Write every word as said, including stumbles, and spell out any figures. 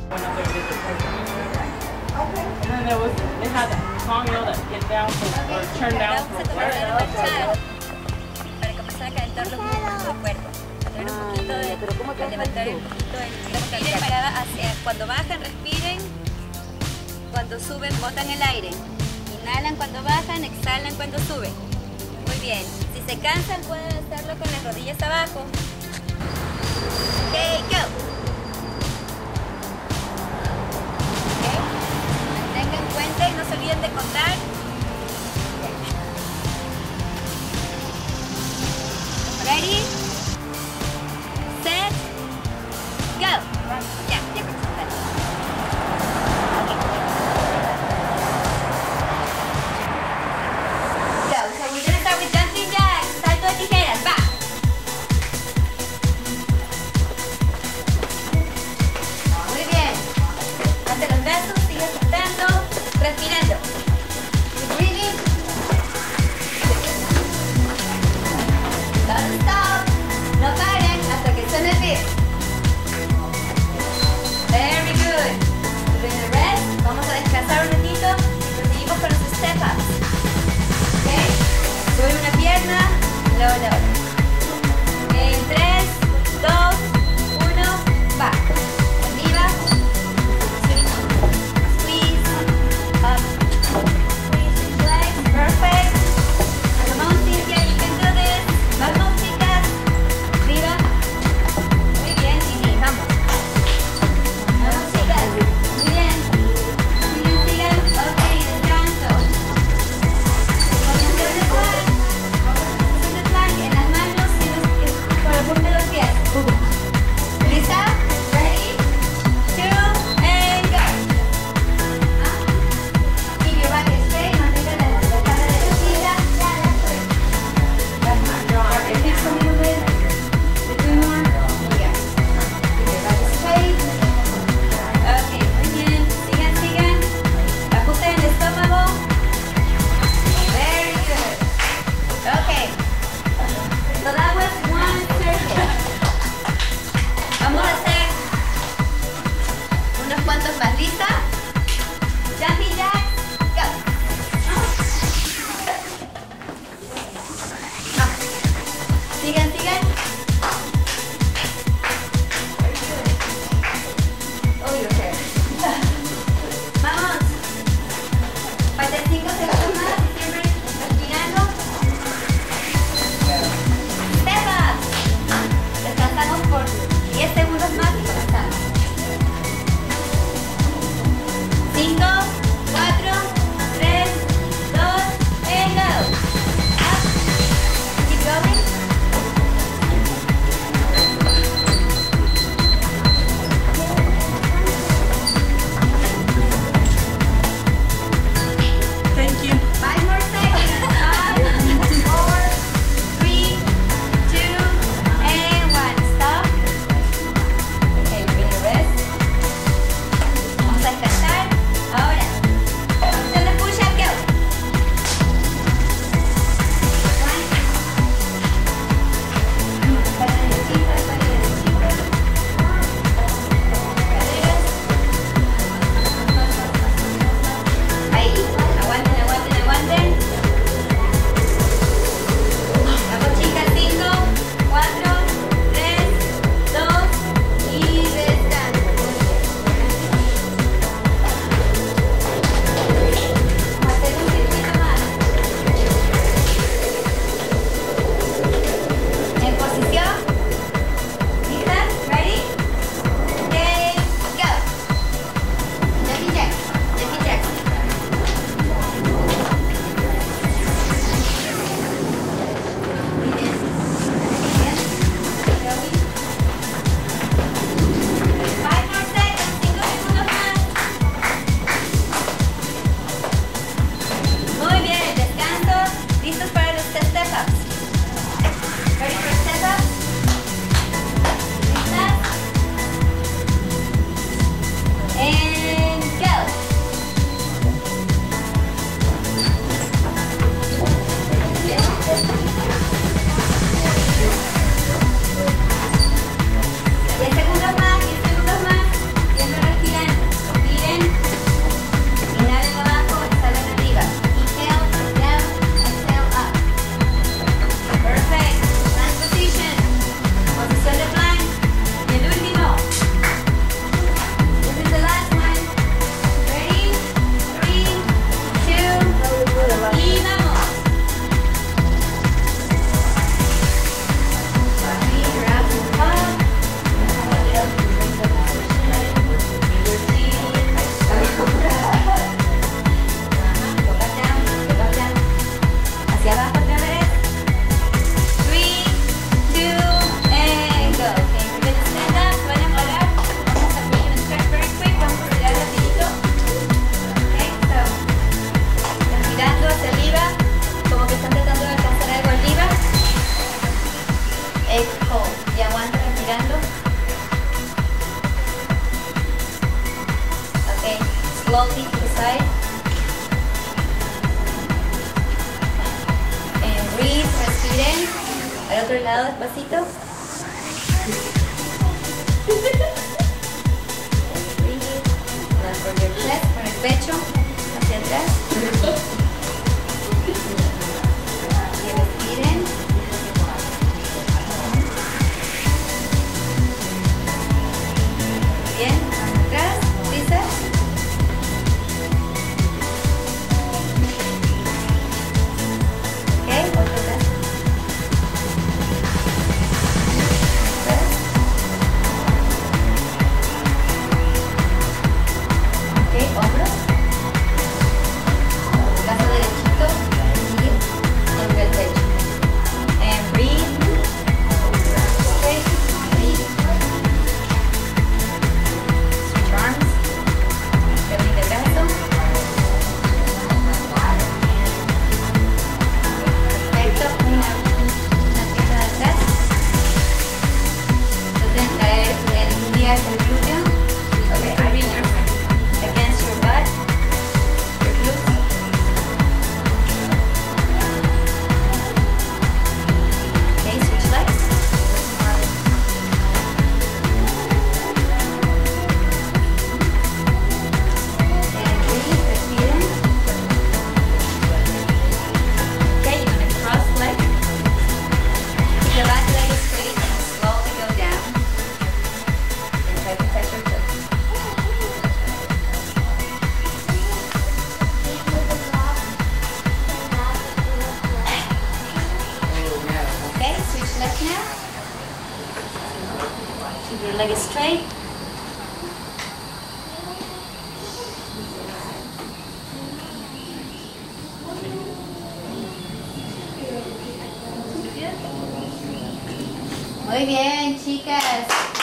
When up there did the okay. And then there was, they had that song, you know, that get down from, or turn down from the para comenzar a calentar los músculos del cuerpo. Hacer un poquito de, de levantar el poquito del respiren para hacia, cuando bajan respiren, cuando suben botan el aire. Inhalan cuando bajan, exhalan cuando suben. Muy bien. Si se cansan pueden hacerlo con las rodillas abajo. Okay, go. Okay. Mantengan cuenta y no se olviden de contar. Ready? Set. Go. Ya, ya presentaron. Go. So we're gonna start with jumping jacks. Salto de tijeras. Va. slowly to the side. And breathe, respiren. Al otro lado, despacito. Breathe. Now for your chest, con el pecho hacia atrás. Y respiren. Bien, atrás, tríceps. Ok, otro atrás. Atrás. Ok, hombros. Brazo derechito y sobre el pecho. And breathe. Straight. Breathe. Arms, también de brazo. Perfecto, una, una pierna de atrás. Entonces traer el día el glúteo. Okay, bring your against your butt, your glutes. Okay, switch legs. Keep your leg straight. Muy bien, chicas.